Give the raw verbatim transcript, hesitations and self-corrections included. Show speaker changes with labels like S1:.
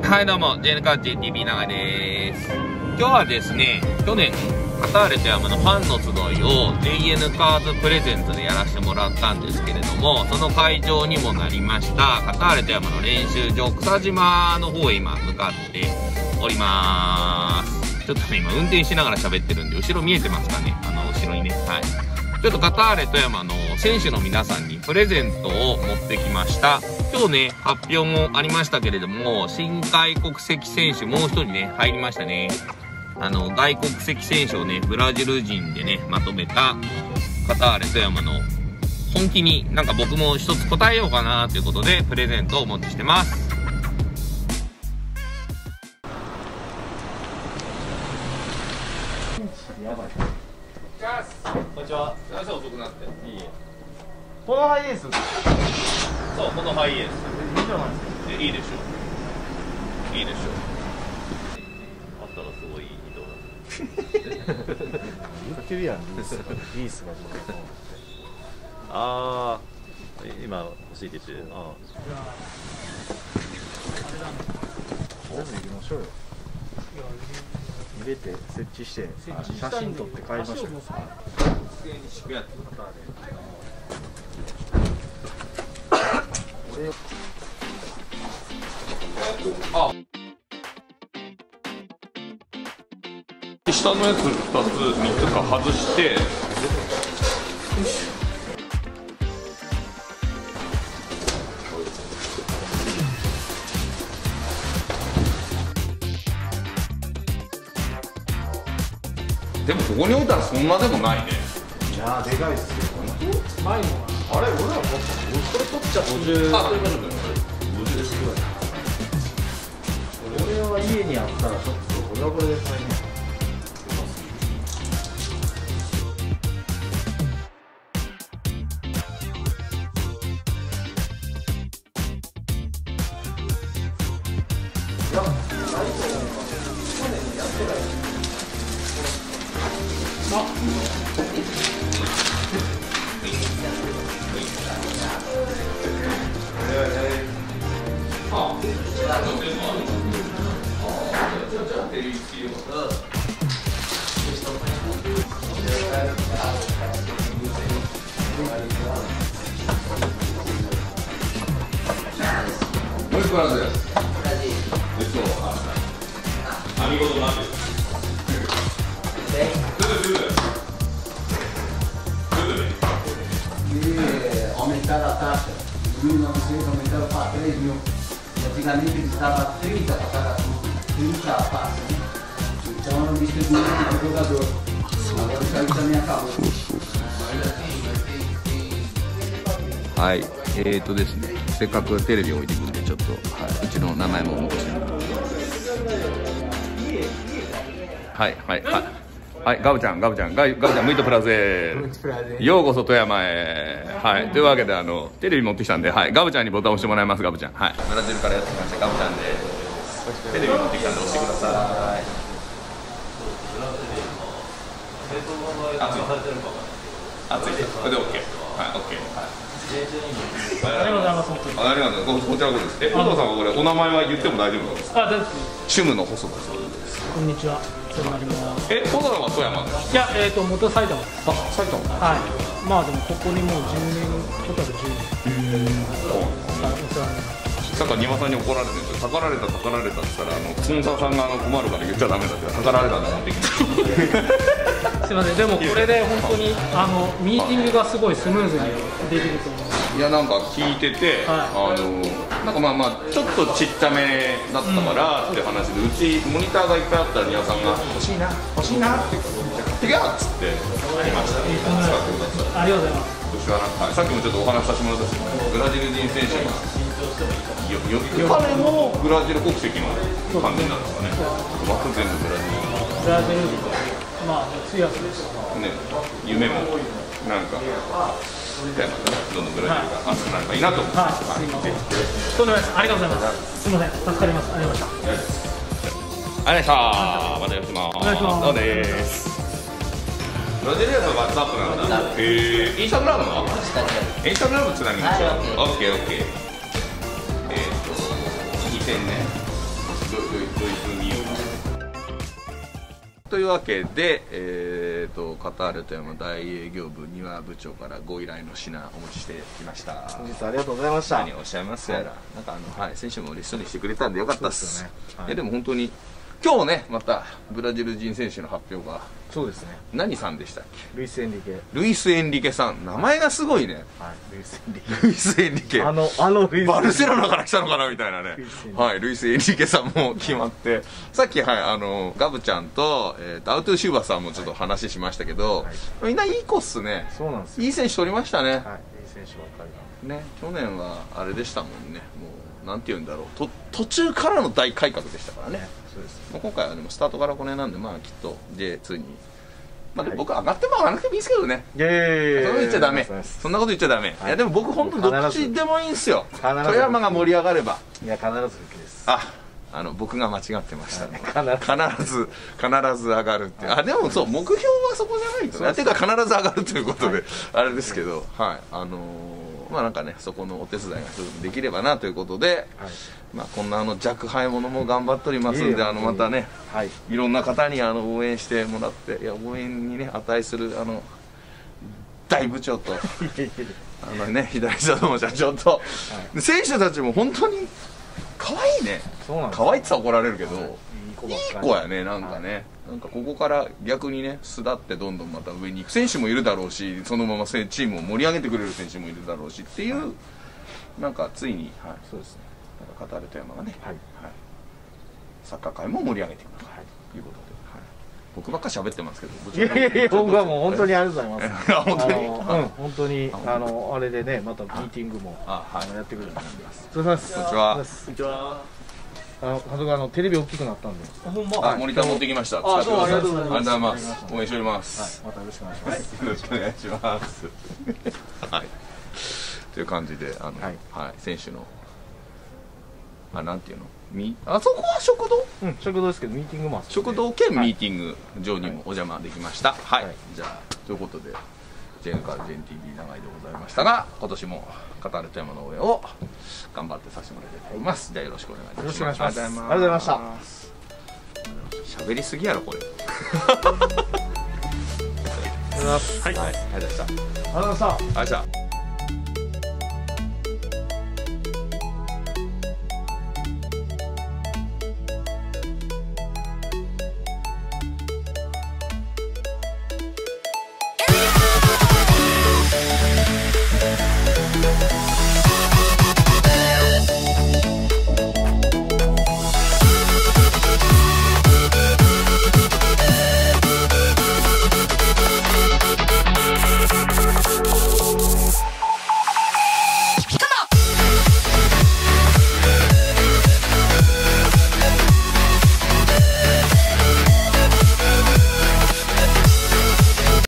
S1: はいどうも ジェイエヌ カー ジェイティービー 長井です。今日はですね、去年カターレ富山のファンの集いを ジェイエヌ カーズプレゼンツでやらせてもらったんですけれども、その会場にもなりましたカターレ富山の練習場草島の方へ今向かっております。ちょっとね今運転しながら喋ってるんで後ろ見えてますかね、あの後ろにね。はい、ちょっとカターレ富山の選手の皆さんにプレゼントを持ってきました。今日ね発表もありましたけれども、新外国籍選手もう一人ね入りましたね。あの外国籍選手をねブラジル人でねまとめたカターレ富山の本気になんか僕も一つ答えようかなということでプレゼントをお持ちしてます。
S2: やばい。
S1: こんにちは。すいません遅くなって。いいえ。
S2: このハイエース。
S1: そう、このハイエース。
S2: いいじゃないですか。
S1: いいでしょ。いいでしょ。あったらすごいいいと思う。
S2: 言ってるやん、リースが。リースが。
S3: ああ、今欲しいでしょ。あ
S2: あ。全部入れましょうよ。入れて設置して写真撮って帰りましょう。
S1: 敷くやつ。あ、下のやつふたつみっつか外してでもここに置いたらそんなでもないね。
S2: いやーでかいっすよ。前のあれ俺らもこれ取っちゃってごじゅう。
S1: あ、そういうことです。ごじゅうですぐらい。
S2: これは家にあったらちょっとこれはこれで大変。
S1: Muy prazer. Isso. Amigo do Mário. Bem? Tudo, tudo. Tudo bem.
S4: E aumentaram a taxa. Em mil e novecentos aumentaram para três mil. Antigamente eles estavam trinta para cada clube. trinta passes, né? Então eu distribuí para o jogador. Agora isso aí também acabou.
S1: はい、えーとですね、せっかくテレビ置いてくんでちょっと、はい、うちの名前も残してはいはいはいはい、ガブちゃんガブちゃんガブちゃんムイトプラゼーようこそ富山へ。はい、というわけであのテレビ持ってきたんで、はい、ガブちゃんにボタン押してもらいます。ガブちゃん、はい、ブラジルからやってきましたガブちゃんでテレビ持ってきたんで押してください。熱い熱いこれで OK。 はい OK。
S5: ありがとうございます。
S1: ありがとうございます。こちらこそです。え、細田さんはこれお名前は言っても大丈夫なんですか？
S5: あ、大丈夫です。
S1: 主務の細田さんです。
S5: こんにちは。そうなります。
S1: え、細田は富山です。
S5: いや、えっと元埼玉です。
S1: あ、埼玉。
S5: はい。まあでもここにもうじゅうねん、トータルじゅうねん。はい、お世話になります。
S1: さっき庭さんに怒られてるんですよ。たかられたたかられたって言ったらあのスポンサーさんがあの困るから言っちゃダメだってたかられたんで持ってきて。
S5: すみません。でもこれで本当にあのミーティングがすごいスムーズにできると思います。
S1: いやなんか聞いてて、はい、あのなんかまあまあちょっとちっちゃめだったからって話で、うん、うちモニターがいっぱいあったら庭さんが欲しいな欲しいなって言って買ってきゃっつってありました。使ってください。
S5: ありがとうございます。
S1: 私はなんか、はい、さっきもちょっとお話しさせてもらったんですけど、ブラジル人選手がよよ彼もブラジル国籍の感じなんですかね。枠全部ブラジル。
S5: ブラジルまあ強さです
S1: ね。夢もなんか。どんどんブラジルが熱くなればいいなと思います。
S5: はい、すみません。とんでもないです。ありがとうございます。すみません、助かります。ありがとうございました。
S1: ありがとうございました。またよろしくお願いします。そうです。ブラジルやとワッツアップなんだ。えー、インスタグラムは？インスタグラムつなぎましょう。オッケーオッケー。えっとにせんねん。 ドイツ民というわけで、えー、とカタール富山大営業部庭部長からご依頼の品お持ちしてきました。
S2: 本日はありがとうございました。
S1: 何をおっしゃいますやら、はい、なんかあの、はい、選手もリストにしてくれたんでよかったっす。
S2: そうですよね。はい、
S1: いやでも本当に今日ねまたブラジル人選手の発表が。
S2: そうですね。
S1: 何さんでしたっけ？
S2: ルイス・エンリケ。
S1: ルイス・エンリケさん、名前がすごいね。
S2: はい、ルイス・エンリケ。
S1: ルイス・エンリケ。
S2: あのあのルイス
S1: バルセロナから来たのかなみたいなね。はい、ルイス・エンリケさんも決まって、さっきはいあのガブちゃんと、えー、とアウトゥーシューバーさんもちょっと話しましたけど、はい、みんないい子っすね。
S2: そうなんですよ。
S1: いい選手取りましたね。はい、いい
S2: 選手ばっかりだ。
S1: ね、去年はあれでしたもんね。もうなんて言うんだろう。と途中からの大改革でしたからね。そうです。もう今回はでもスタートからこれなんでまあきっと ジェイツー に。まあでも僕上がっても上がらなくてもいいですけどね。いやいやいや、そんなこと言っちゃダメ。そんなこと言っちゃダメ。いやでも僕本当どっちでもいいんですよ。富山が盛り上がれば。
S2: いや必ず復帰です。
S1: あ、あの僕が間違ってましたね。必ず必ず上がるっていう。あでもそう目標はそこじゃないとね。てか必ず上がるということであれですけど、はいあのまあなんかねそこのお手伝いが一つできればなということで、まあこんなあの若輩者も頑張っておりますんで、あのまたねいろんな方にあの応援してもらって、いや応援にね値するあの大部長とあのね左下の社長と選手たちも本当に可愛いね。可愛いって言ったら怒られるけどいい子やね。なんかねなんかここから逆にね巣立ってどんどんまた上に行く選手もいるだろうし、そのままチームを盛り上げてくれる選手もいるだろうしっていう、なんかついに、はい、そうですね、なんかカタール富山がね、はいはい、サッカー界も盛り上げていくと、はい、いうことで、はい、僕ばっか喋ってますけど、
S2: いやいやいや僕はもう本当にありがとうございます。
S1: 本当に、
S2: うん、本当にあのあれでねまたミーティングもあ、はい、やってくれると思います。お疲れ様です。
S1: こんにちは。
S2: こんにちは。あの、監督あのテレビ大きくなったんで。
S1: ほんま。あ、モニター持ってきました。
S2: あ、どうもありがとうございます。
S1: ありがとうございます。応援しております。
S2: はい、またよろしくお願いします。
S1: よろしくお願いします。はい。という感じで、あの、はい、はい、選手の。あ、なんていうの。み、あそこは食堂。
S2: うん、食堂ですけど、ミーティングも。
S1: 食堂兼ミーティング場にもお邪魔できました。はい。はい、じゃあ、ということで。ジェンカー ジェンティービー 長井でございましたが、今年もカタール富山の応援を頑張ってさせてもらいたいと思います。じゃあよろしくお願いいたします。
S2: よろしくお願いします。ありがとうございま
S1: した。喋りすぎやろこれ。はい、
S2: ありがとうございました。
S1: ありがとうございました。
S2: ありがとうございました。